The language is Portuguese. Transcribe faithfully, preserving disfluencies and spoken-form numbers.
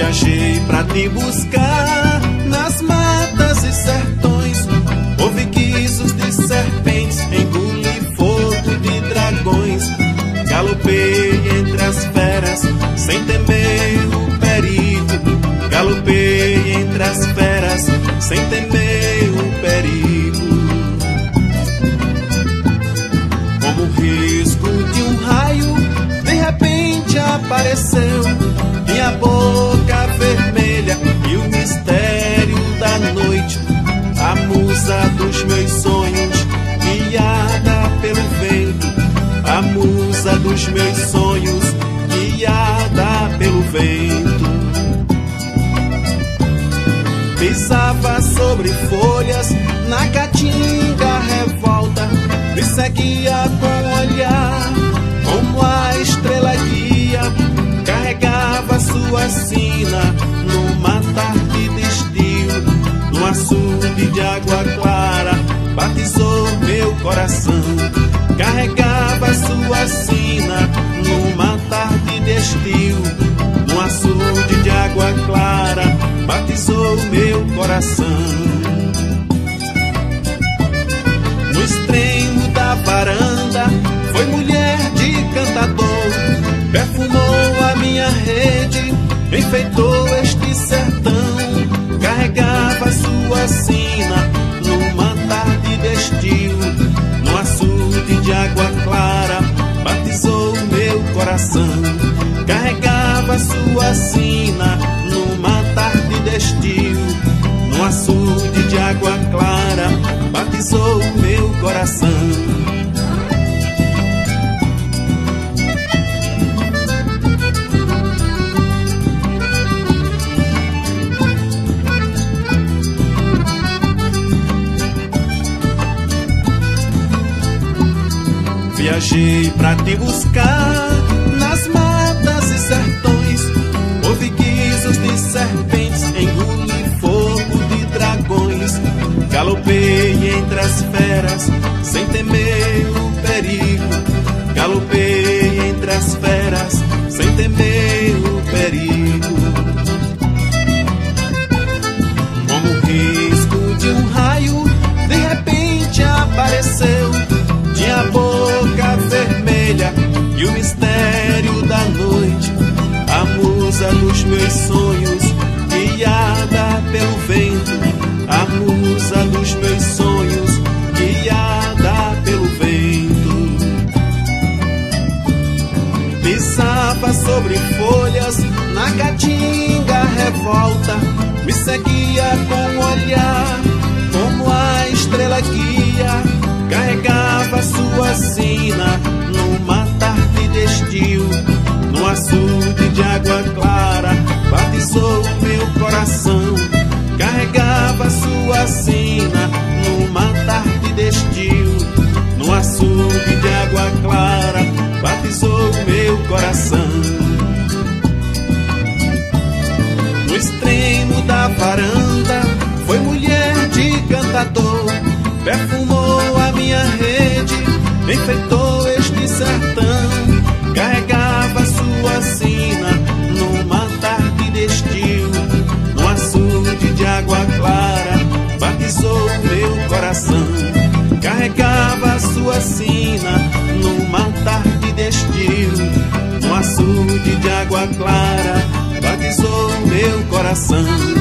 Viajei pra te buscar nas matas e sertões, houve guizos de serpentes, engoli fogo de dragões. Galopei entre as feras sem temer o perigo, galopei entre as feras sem temer o perigo. Como o risco de um raio, de repente apareceu minha boca vermelha e o mistério da noite, a musa dos meus sonhos, guiada pelo vento, a musa dos meus sonhos, guiada pelo vento. Pisava sobre folhas, na caatinga revolta, me seguia com o olhar, como a estrela guia, carregava sua sina numa tarde de estio, num açude de água clara, batizou meu coração. Carregava sua sina numa tarde de estio, num açude de água clara, batizou meu coração. No extremo da varanda foi mulher de cantador, perfumou a minha rede, enfeitou este sertão. Carregava sua sina numa tarde de estio, no açude de água clara, batizou meu coração. Carregava sua sina numa tarde de estio, no açude de água clara, batizou meu coração. Viajei pra te buscar nas matas e sertões, houve guizos de serpentes, engoli fogo de dragões. Galopei entre as feras sem temer o perigo, galopei entre as feras sem temer o perigo. Como o risco de um raio, de repente apareceu, tinha a boca vermelha e o mistério da noite, a musa dos meus sonhos, guiada pelo vento, a musa dos meus sonhos, guiada pelo vento. Pisava sobre folhas, na caatinga revolta, me seguia com o olhar, como a estrela guia, carregava sua sina numa tarde de estio, no açude de água clara, batizou meu coração. Carregava sua sina numa tarde de estio, no açude de água clara, batizou meu coração. No extremo da varanda foi mulher de cantador, perfumou a minha rede, enfeitou este sertão. Carregava sua sina numa tarde de estio, no açude de água clara, batizou meu coração. Carregava sua sina numa tarde de estio, no açude de água clara, batizou meu coração.